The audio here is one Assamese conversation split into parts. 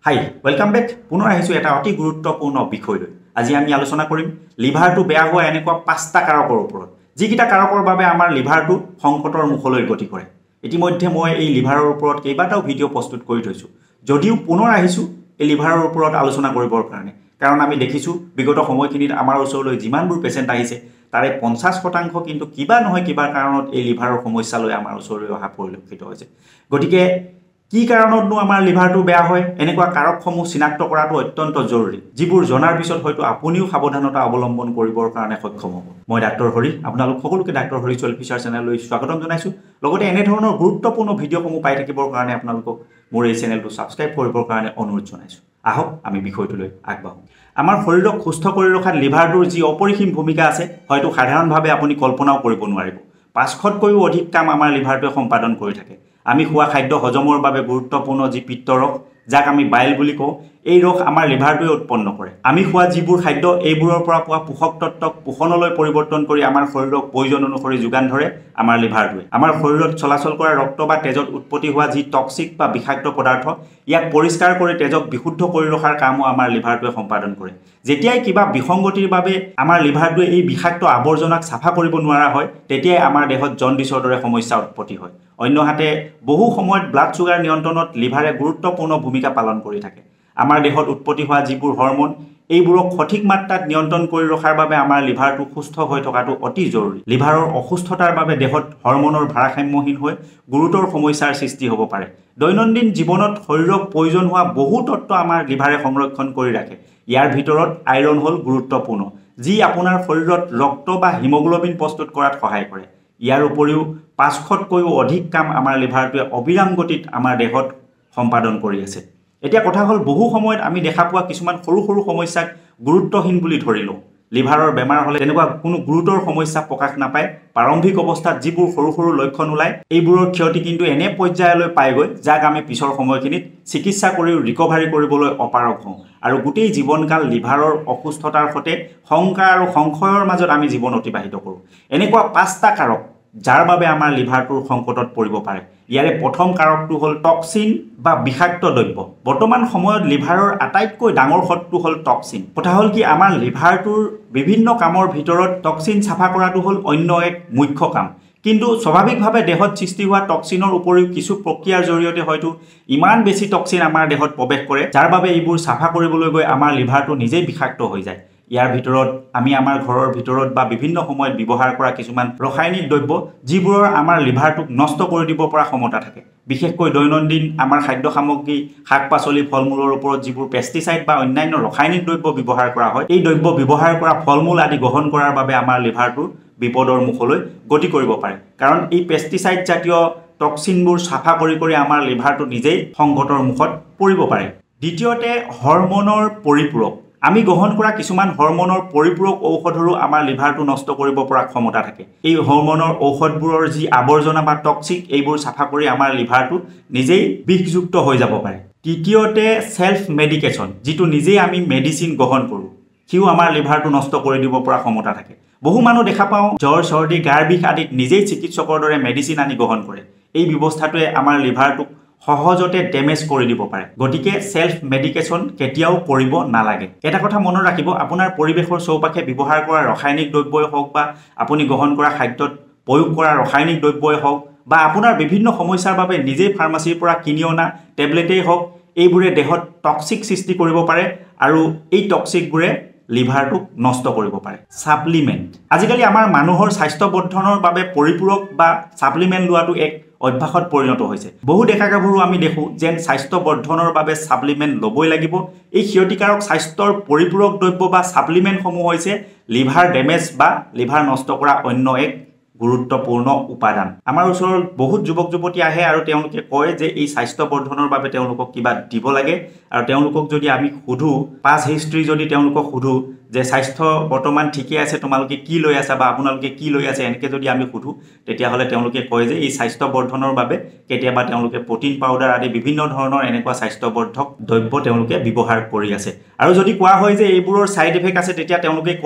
হাই ওয়েলকাম ব্যাক পুনৰ আহিছো এটা অতি গুৰুত্বপূৰ্ণ বিষয় লৈ আজি আমি আলোচনা কৰিম লিভাৰটো বেয়া হোৱা এনেকুৱা পাঁচটা কাৰকৰ ওপৰত যিকিটা কাৰকৰ বাবে আমাৰ লিভাৰটো সংকটৰ মুখলৈ গতি কৰে ইতিমধ্যে মই এই লিভাৰৰ ওপৰত কেইবাটাও ভিডিঅ' প্ৰস্তুত কৰি থৈছো যদিও পুনৰ আহিছো এই লিভাৰৰ ওপৰত আলোচনা কৰিবৰ কাৰণে কাৰণ আমি দেখিছো বিগত সময়খিনিত আমাৰ ওচৰলৈ যিমানবোৰ পেশেন্ট আহিছে তাৰে 50% কিন্তু কিবা নহয় কিবা কাৰণত এই লিভাৰৰ সমস্যা লৈ আমাৰ ওচৰলৈ অহা পৰিলক্ষিত হৈছে গতিকে কি কাৰণতনো আমাৰ লিভাৰটো বেয়া হয় এনেকুৱা কাৰকসমূহ চিনাক্ত কৰাটো অত্যন্ত জৰুৰী যিবোৰ জনাৰ পিছত হয়তো আপুনিও সাৱধানতা অৱলম্বন কৰিবৰ কাৰণে সক্ষম হ'ব মই ডাক্তৰ হৰি আপোনালোক সকলোকে ডাক্তৰ হৰি ওয়েলফেয়াৰ চেনেললৈ স্বাগতম জনাইছো লগতে এনে ধৰণৰ গুৰুত্বপূৰ্ণ ভিডিঅ'সমূহ পাই থাকিবৰ কাৰণে আপোনালোকক মোৰ এই চেনেলটো সাবস্ক্ৰাইব কৰিবৰ কাৰণে অনুৰোধ জনাইছো আহক আমি বিষয়টোলৈ আগবাঢ়ো আমাৰ শৰীৰক সুস্থ কৰি ৰখাত লিভাৰটোৰ যি অপৰিসীম ভূমিকা আছে হয়তো সাধাৰণভাৱে আপুনি কল্পনাও কৰিব নোৱাৰিব 500তকৈও অধিক কাম আমাৰ লিভাৰটোৱে সম্পাদন কৰি থাকে আমি খোৱা খাদ্য হজমৰ বাবে গুৰুত্বপূৰ্ণ যি পিত্তৰস যাক আমি বাইল বুলি কওঁ এই ৰস আমাৰ লিভাৰটোৱে উৎপন্ন কৰে আমি খোৱা যিবোৰ খাদ্য এইবোৰৰ পৰা পোৱা পোষক তত্ত্বক পোষণলৈ পৰিৱৰ্তন কৰি আমাৰ শৰীৰক প্ৰয়োজন অনুসৰি যোগান ধৰে আমাৰ লিভাৰটোৱে আমাৰ শৰীৰত চলাচল কৰা ৰক্ত বা তেজত উৎপত্তি হোৱা যি টক্সিক বা বিষাক্ত পদাৰ্থ ইয়াক পৰিষ্কাৰ কৰি তেজক বিশুদ্ধ কৰি ৰখাৰ কামো আমাৰ লিভাৰটোৱে সম্পাদন কৰে যেতিয়াই কিবা বিসংগতিৰ বাবে আমাৰ লিভাৰটোৱে এই বিষাক্ত আৱৰ্জনাক সাফা কৰিব নোৱাৰা হয় তেতিয়াই আমাৰ দেহত জণ্ডিছৰ দৰে সমস্যা উৎপত্তি হয় অন্যহাতে বহু সময়ত ব্লাড সুগাৰ নিয়ন্ত্ৰণত লিভাৰে গুৰুত্বপূৰ্ণ ভূমিকা পালন কৰি থাকে আমাৰ দেহত উৎপত্তি হোৱা যিবোৰ হৰমন এইবোৰক সঠিক মাত্ৰাত নিয়ন্ত্ৰণ কৰি ৰখাৰ বাবে আমাৰ লিভাৰটো সুস্থ হৈ থকাটো অতি জৰুৰী লিভাৰৰ অসুস্থতাৰ বাবে দেহত হৰমনৰ ভাৰসাম্যহীন হৈ গুৰুতৰ সমস্যাৰ সৃষ্টি হ'ব পাৰে দৈনন্দিন জীৱনত শৰীৰক প্ৰয়োজন হোৱা বহু তত্ত্ব আমাৰ লিভাৰে সংৰক্ষণ কৰি ৰাখে ইয়াৰ ভিতৰত আইৰণ হ'ল গুৰুত্বপূৰ্ণ যি আপোনাৰ শৰীৰত ৰক্ত বা হিমোগ্লোবিন প্ৰস্তুত কৰাত সহায় কৰে ইয়াৰ উপৰিও 500তকৈও অধিক কাম আমাৰ লিভাৰটোৱে অবিৰাম গতিত আমাৰ দেহত সম্পাদন কৰি আছে এতিয়া কথা হ'ল বহু সময়ত আমি দেখা পোৱা কিছুমান সৰু সৰু সমস্যাক গুৰুত্বহীন বুলি ধৰিলো লিভাৰৰ বেমাৰ হ'লে তেনেকুৱা কোনো গুৰুতৰ সমস্যা প্ৰকাশ নাপায় প্ৰাৰম্ভিক অৱস্থাত যিবোৰ সৰু সৰু লক্ষণ ওলায় এইবোৰৰ ক্ষতি কিন্তু এনে পৰ্যায়লৈ পায়গৈ যাক আমি পিছৰ সময়খিনিত চিকিৎসা কৰি ৰিকভাৰী কৰিবলৈ অপাৰগ হওঁ আৰু গোটেই জীৱনকাল লিভাৰৰ অসুস্থতাৰ সৈতে শংকা আৰু সংশয়ৰ মাজত আমি জীৱন অতিবাহিত কৰোঁ এনেকুৱা পাঁচটা কাৰক যাৰ বাবে আমাৰ লিভাৰটোৰ সংকটত পৰিব পাৰে ইয়াৰে প্ৰথম কাৰকটো হ'ল টক্সিন বা বিষাক্ত দ্ৰব্য বৰ্তমান সময়ত লিভাৰৰ আটাইতকৈ ডাঙৰ শত্ৰু হ'ল টক্সিন কথা হ'ল কি আমাৰ লিভাৰটোৰ বিভিন্ন কামৰ ভিতৰত টক্সিন সাফা কৰাটো হ'ল অন্য এক মুখ্য কাম কিন্তু স্বাভাৱিকভাৱে দেহত সৃষ্টি হোৱা টক্সিনৰ উপৰিও কিছু প্ৰক্ৰিয়াৰ জৰিয়তে হয়তো ইমান বেছি টক্সিন আমাৰ দেহত প্ৰৱেশ কৰে যাৰ বাবে এইবোৰ সাফা কৰিবলৈ গৈ আমাৰ লিভাৰটো নিজেই বিষাক্ত হৈ যায় ইয়াৰ ভিতৰত আমি আমাৰ ঘৰৰ ভিতৰত বা বিভিন্ন সময়ত ব্যৱহাৰ কৰা কিছুমান ৰাসায়নিক দ্ৰব্য যিবোৰৰ আমাৰ লিভাৰটোক নষ্ট কৰি দিব পৰা ক্ষমতা থাকে বিশেষকৈ দৈনন্দিন আমাৰ খাদ্য সামগ্ৰী শাক-পাচলি ফল-মূলৰ ওপৰত যিবোৰ পেষ্টিসাইড বা অন্যান্য ৰাসায়নিক দ্ৰব্য ব্যৱহাৰ কৰা হয় এই দ্ৰব্য ব্যৱহাৰ কৰা ফল-মূল আদি গ্ৰহণ কৰাৰ বাবে আমাৰ লিভাৰটো বিপদৰ মুখলৈ গতি কৰিব পাৰে কাৰণ এই পেষ্টিসাইড জাতীয় টক্সিনবোৰ সাফা কৰি আমাৰ লিভাৰটো নিজেই সংকটৰ মুখত পৰিব পাৰে দ্বিতীয়তে হৰমনৰ পৰিপূৰক আমি গ্ৰহণ কৰা কিছুমান হৰমনৰ পৰিপূৰক ঔষধৰো আমাৰ লিভাৰটো নষ্ট কৰিব পৰা ক্ষমতা থাকে এই হৰমনৰ ঔষধবোৰৰ যি আৱৰ্জনা বা টক্সিক এইবোৰ সাফা কৰি আমাৰ লিভাৰটো নিজেই বিষযুক্ত হৈ যাব পাৰে তৃতীয়তে সেলফ মেডিকেশন যিটো নিজেই আমি মেডিচিন গ্ৰহণ কৰোঁ কিও আমাৰ লিভাৰটো নষ্ট কৰি দিব পৰা ক্ষমতা থাকে বহু মানুহ দেখা পাওঁ জ্বৰ সৰ্দি গাৰ বিষ আদিত নিজেই চিকিৎসকৰ দৰে মেডিচিন আনি গ্ৰহণ কৰে এই ব্যৱস্থাটোৱে আমাৰ লিভাৰটোক সহজতে ড্যামেজ কৰি দিব পাৰে গতিকে সেলফ মেডিকেশন কেতিয়াও কৰিব নালাগে এটা কথা মনত ৰাখিব আপোনাৰ পৰিবেশৰ চৌপাশে ব্যৱহাৰ কৰা ৰাসায়নিক দ্ৰব্যই হওক বা আপুনি গ্ৰহণ কৰা খাদ্যত প্ৰয়োগ কৰা ৰাসায়নিক দ্ৰব্যই হওক বা আপোনাৰ বিভিন্ন সমস্যাৰ বাবে নিজেই ফাৰ্মাসীৰ পৰা কিনি অনা টেবলেটেই হওক এইবোৰে দেহত টক্সিক সৃষ্টি কৰিব পাৰে আৰু এই টক্সিকবোৰে লিভাৰটোক নষ্ট কৰিব পাৰে সাপ্লিমেন্ট আজিকালি আমাৰ মানুহৰ স্বাস্থ্য বৰ্ধনৰ বাবে পৰিপূৰক বা সাপ্লিমেন্ট লোৱাটো এক অভ্যাসত পৰিণত হৈছে বহু ডেকা গাভৰু আমি দেখো যেন স্বাস্থ্য বৰ্ধনৰ বাবে সাপ্লিমেন্ট লবই লাগিব এই ক্ষতিকাৰক স্বাস্থ্যৰ পৰিপূৰক দ্ৰব্য বা সাপ্লিমেন্টসমূহ হৈছে লিভাৰ ড্যামেজ বা লিভাৰ নষ্ট কৰা অন্য এক গুৰুত্বপূৰ্ণ উপাদান আমাৰ ওচৰত বহুত যুৱক যুৱতী আহে আৰু তেওঁলোকে কয় যে এই স্বাস্থ্য বৰ্ধনৰ বাবে তেওঁলোকক কিবা দিব লাগে আৰু তেওঁলোকক যদি আমি সুধো পাস হিষ্ট্ৰী যদি তেওঁলোকক সুধো যে স্বাস্থ্য বৰ্তমান ঠিকই আছে তোমালোকে কি লৈ আছা বা আপোনালোকে কি লৈ আছে এনেকৈ যদি আমি সুধো তেতিয়া হলে তেওঁলোকে কয় যে এই স্বাস্থ্য বৰ্ধনৰ বাবে কেতিয়াবা তেওঁলোকে প্ৰটিন পাউডাৰ আদি বিভিন্ন ধৰণৰ এনেকুৱা স্বাস্থ্যবৰ্ধক দ্ৰব্য তেওঁলোকে ব্যৱহাৰ কৰি আছে আৰু যদি কোৱা হয় যে এইবোৰৰ সাইড ইফেক্ট আছে তেতিয়া তেওঁলোকে কয়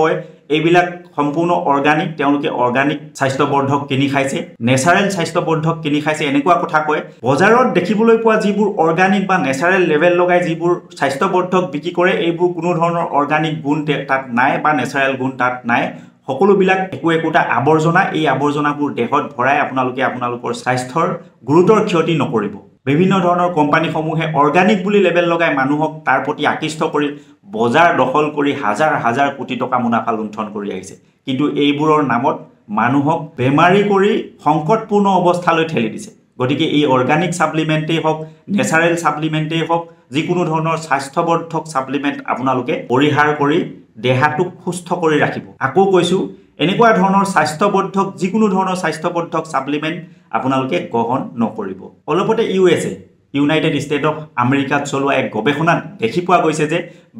এইবিলাক সম্পূৰ্ণ অৰ্গানিক তেওঁলোকে অৰ্গানিক স্বাস্থ্যবৰ্ধক কিনি খাইছে নেচাৰেল স্বাস্থ্যবৰ্ধক কিনি খাইছে এনেকুৱা কথা কয় বজাৰত দেখিবলৈ পোৱা যিবোৰ অৰ্গানিক বা নেচাৰেল লেভেল লগাই যিবোৰ স্বাস্থ্যবৰ্ধক বিক্ৰী কৰে এইবোৰ কোনো ধৰণৰ অৰ্গানিক গুণ তাত নাই বা নেচাৰেল গুণ তাত নাই সকলোবিলাক একোটা আৱৰ্জনা এই আৱৰ্জনাবোৰ দেহত ভৰাই আপোনালোকৰ স্বাস্থ্যৰ গুৰুতৰ ক্ষতি নকৰিব বিভিন্ন ধৰণৰ কোম্পানীসমূহে অৰ্গানিক বুলি লেভেল লগাই মানুহক তাৰ প্ৰতি আকৃষ্ট কৰি বজাৰ দখল কৰি হাজাৰ হাজাৰ কোটি টকা মুনাফা লুণ্ঠন কৰি আহিছে কিন্তু এইবোৰৰ নামত মানুহক বেমাৰী কৰি সংকটপূৰ্ণ অৱস্থালৈ ঠেলি দিছে গতিকে এই অৰ্গানিক সাপ্লিমেন্টেই হওক নেচাৰেল সাপ্লিমেন্টেই হওক যিকোনো ধৰণৰ স্বাস্থ্যবৰ্ধক সাপ্লিমেন্ট আপোনালোকে পৰিহাৰ কৰি দেহাটোক সুস্থ কৰি ৰাখিব আকৌ কৈছো এনেকুৱা ধৰণৰ স্বাস্থ্যবৰ্ধক যিকোনো ধৰণৰ স্বাস্থ্যবৰ্ধক সাপ্লিমেন্ট আপোনালোকে গ্ৰহণ নকৰিব অলপতে ইউনাইটেড ষ্টেট অফ আমেৰিকাত চলোৱা এক গৱেষণাত দেখি পোৱা গৈছে যে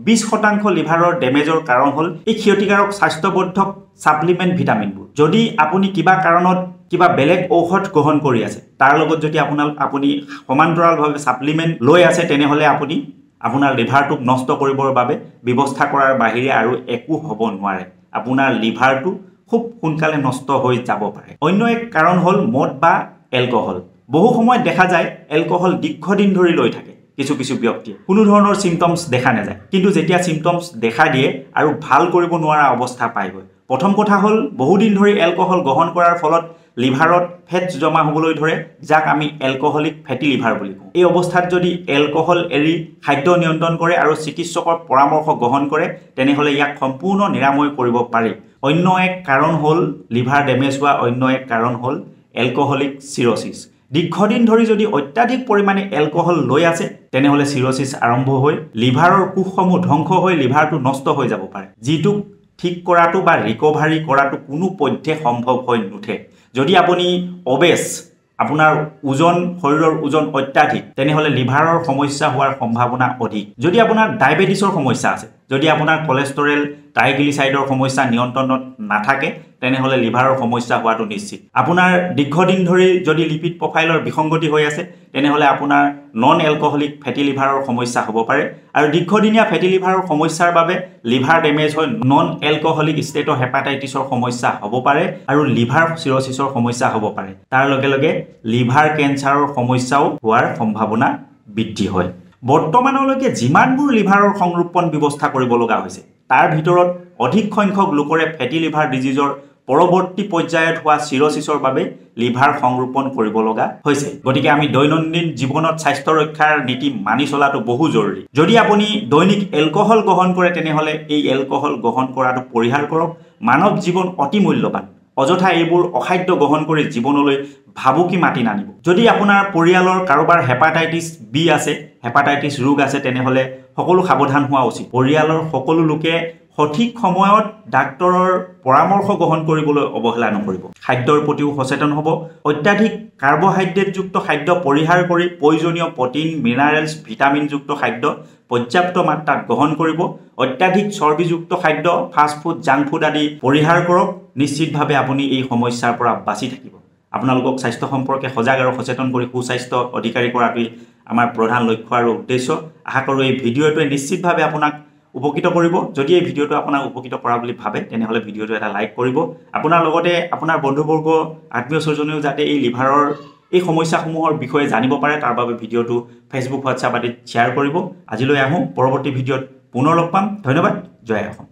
20% লিভাৰৰ ডেমেজৰ কাৰণ হ'ল এই ক্ষতিকাৰক স্বাস্থ্যবৰ্ধক সাপ্লিমেন্ট ভিটামিনবোৰ যদি আপুনি কিবা কাৰণত কিবা বেলেগ ঔষধ গ্ৰহণ কৰি আছে তাৰ লগত যদি আপুনি সমান্তৰালভাৱে সাপ্লিমেন্ট লৈ আছে তেনেহলে আপুনি আপোনাৰ লিভাৰটোক নষ্ট কৰিবৰ বাবে ব্যৱস্থা কৰাৰ বাহিৰে আৰু একো হ'ব নোৱাৰে আপোনাৰ লিভাৰটো খুব সোনকালে নষ্ট হৈ যাব পাৰে অন্য এক কাৰণ হ'ল মদ বা এলকহল বহু সময় দেখা যায় এলকহল দীৰ্ঘদিন ধৰি লৈ থাকে কিছু ব্যক্তিয়ে কোনো ধৰণৰ সিম্পটমছ দেখা নাযায় কিন্তু যেতিয়া সিম্পটমছ দেখা দিয়ে আৰু ভাল কৰিব নোৱাৰা অৱস্থা পায় গৈ প্ৰথম কথা হ'ল বহুদিন ধৰি এলকহল গ্ৰহণ কৰাৰ ফলত লিভাৰত ফেটছ জমা হ'বলৈ ধৰে যাক আমি এলকহলিক ফেটি লিভাৰ বুলি কওঁ এই অৱস্থাত যদি এলকহল এৰি খাদ্য নিয়ন্ত্ৰণ কৰে আৰু চিকিৎসকৰ পৰামৰ্শ গ্ৰহণ কৰে তেনেহলে ইয়াক সম্পূৰ্ণ নিৰাময় কৰিব পাৰি অন্য এক কাৰণ হ'ল লিভাৰ ডেমেজ হোৱা অন্য এক কাৰণ হ'ল এলকহলিক সিৰ'সিছ দীৰ্ঘদিন ধৰি যদি অত্যাধিক পৰিমাণে এলকহল লৈ আছে তেনেহলে সিৰ'সিছ আৰম্ভ হৈ লিভাৰৰ কোষসমূহ ধ্বংস হৈ লিভাৰটো নষ্ট হৈ যাব পাৰে যিটো ঠিক কৰাটো বা ৰিকভাৰী কৰাটো কোনো পধ্যে সম্ভৱ হৈ নুঠে যদি আপুনি অবেছ আপোনাৰ ওজন শৰীৰৰ ওজন অত্যাধিক তেনেহলে লিভাৰৰ সমস্যা হোৱাৰ সম্ভাৱনা অধিক যদি আপোনাৰ ডায়াবেটিছৰ সমস্যা আছে যদি আপোনাৰ কোলেষ্টৰেল ট্ৰাইগ্লিচাইডৰ সমস্যা নিয়ন্ত্ৰণত নাথাকে তেনেহলে লিভাৰৰ সমস্যা হোৱাটো নিশ্চিত আপোনাৰ দীৰ্ঘদিন ধৰি যদি লিপিড প্ৰফাইলৰ বিসংগতি হৈ আছে তেনেহলে আপোনাৰ নন এলকহলিক ফেটি লিভাৰৰ সমস্যা হ'ব পাৰে আৰু দীৰ্ঘদিনীয়া ফেটি লিভাৰৰ সমস্যাৰ বাবে লিভাৰ ডেমেজ হৈ নন এলকহলিক ষ্টেট হেপাটাইটিছৰ সমস্যা হ'ব পাৰে আৰু লিভাৰ সিৰ'সিছৰ সমস্যা হ'ব পাৰে তাৰ লগে লগে লিভাৰ কেঞ্চাৰৰ সমস্যাও হোৱাৰ সম্ভাৱনা বৃদ্ধি হয় বৰ্তমানলৈকে যিমানবোৰ লিভাৰৰ সংৰক্ষণ ব্যৱস্থা কৰিব লগা হৈছে তাৰ ভিতৰত অধিক সংখ্যক লোকৰে ফেটি লিভাৰ ডিজিজৰ পৰৱৰ্তী পৰ্যায়ত হোৱা সিৰ'সিছৰ বাবে লিভাৰ সংৰক্ষণ কৰিব লগা হৈছে গতিকে আমি দৈনন্দিন জীৱনত স্বাস্থ্য ৰক্ষাৰ নীতি মানি চলাটো বহু জৰুৰী যদি আপুনি দৈনিক এলকহল গ্ৰহণ কৰে তেনেহলে এই এলকহল গ্ৰহণ কৰাটো পৰিহাৰ কৰক মানৱ জীৱন অতি মূল্যৱান অযথা এইবোৰ অখাদ্য গ্ৰহণ কৰি জীৱনলৈ ভাবুকি মাতি নানিব যদি আপোনাৰ পৰিয়ালৰ কাৰোবাৰ হেপাটাইটিছ বি আছে হেপাটাইটিছ ৰোগ আছে তেনেহলে সকলো সাৱধান হোৱা উচিত পৰিয়ালৰ সকলো লোকে সঠিক সময়ত ডাক্তৰৰ পৰামৰ্শ গ্ৰহণ কৰিবলৈ অৱহেলা নকৰিব খাদ্যৰ প্ৰতিও সচেতন হ'ব অত্যাধিক কাৰ্বহাইড্ৰেটযুক্ত খাদ্য পৰিহাৰ কৰি প্ৰয়োজনীয় প্ৰটিন মিনাৰেলছ ভিটামিনযুক্ত খাদ্য পৰ্যাপ্ত মাত্ৰাত গ্ৰহণ কৰিব অত্যাধিক চৰ্বিযুক্ত খাদ্য ফাষ্ট ফুড জাংক ফুড আদি পৰিহাৰ কৰক নিশ্চিতভাৱে আপুনি এই সমস্যাৰ পৰা বাচি থাকিব আপোনালোকক স্বাস্থ্য সম্পৰ্কে সজাগ আৰু সচেতন কৰি সুস্বাস্থ্য অধিকাৰী কৰাটোই আমাৰ প্ৰধান লক্ষ্য আৰু উদ্দেশ্য আশা কৰোঁ এই ভিডিঅ'টোৱে নিশ্চিতভাৱে আপোনাক উপকৃত কৰিব যদি এই ভিডিঅ'টো আপোনাক উপকৃত কৰা বুলি ভাবে তেনেহলে ভিডিঅ'টো এটা লাইক কৰিব আপোনাৰ লগতে আপোনাৰ বন্ধুবৰ্গ আত্মীয় স্বজনেও যাতে এই লিভাৰৰ এই সমস্যাসমূহৰ বিষয়ে জানিব পাৰে তাৰ বাবে ভিডিঅ'টো ফেচবুক হোৱাটছআপ আদিত শ্বেয়াৰ কৰিব আজিলৈ আহোঁ পৰৱৰ্তী ভিডিঅ'ত পুনৰ লগ পাম ধন্যবাদ জয় অসম